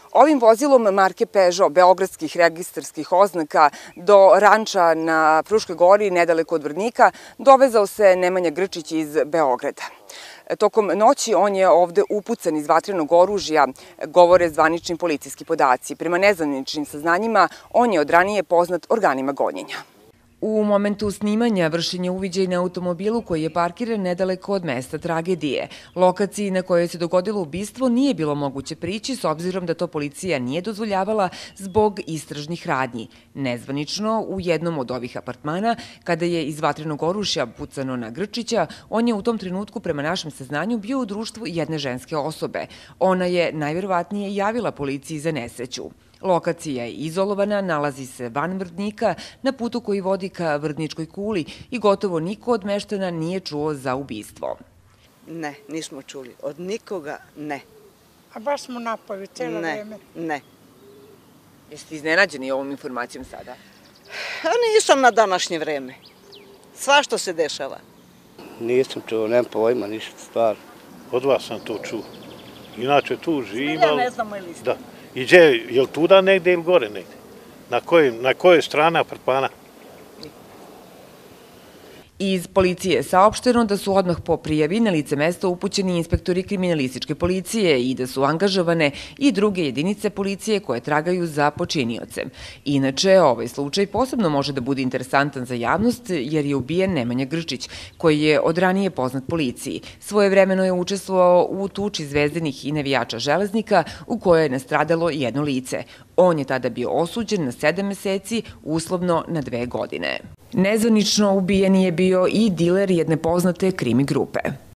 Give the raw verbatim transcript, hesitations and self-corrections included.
Ovim vozilom marke Peugeot, beogradskih registarskih oznaka, do ranča na Fruškoj gori, nedaleko od Vrdnika, dovezao se Nemanja Grčić iz Beograda. Tokom noći on je ovde upucan iz vatrenog oružja, govore zvanični policijski podaci. Prema nezvaničnim saznanjima, on je od ranije poznat organima gonjenja. U momentu snimanja vršen je uviđaj na automobilu koji je parkiran nedaleko od mesta tragedije. Lokaciji na kojoj se dogodilo ubistvo nije bilo moguće prići s obzirom da to policija nije dozvoljavala zbog istražnih radnji. Nezvanično, u jednom od ovih apartmana, kada je iz vatrenog oružja pucano na Grčića, on je u tom trenutku prema našem saznanju bio u društvu jedne ženske osobe. Ona je najverovatnije javila policiji za nesreću. Lokacija je izolovana, nalazi se van Vrdnika, na putu koji vodi ka Vrdničkoj kuli i gotovo niko od meštana nije čuo za ubistvo. Ne, nismo čuli. Od nikoga ne. A baš smo napali cijelo vreme? Ne, ne. Jeste iznenađeni ovom informacijom sada? A nisam na današnje vreme. Sva što se dešava. Nisam čuo, nemam pojma, ništa stvar. Od vas sam to čuo. Inače tu živim, Ja ne znam moj list. Da. I gdje, je li tuda negde ili gore negde? Na kojoj, na kojoj strani apartmana? Iz policije je saopšteno da su odmah po prijavi na lice mesta upućeni inspektori kriminalističke policije i da su angažovane i druge jedinice policije koje tragaju za počiniocem. Inače, ovaj slučaj posebno može da bude interesantan za javnost jer je ubijen Nemanja Grčić, koji je od ranije poznat policiji. Svojevremeno je učestvovao u tuči zvezdanih i navijača Železnika u kojoj je nastradalo jedno lice. On je tada bio osuđen na sedam meseci, uslovno na dve godine. Nezvanično ubijen je bio i diler jedne poznate krimi grupe.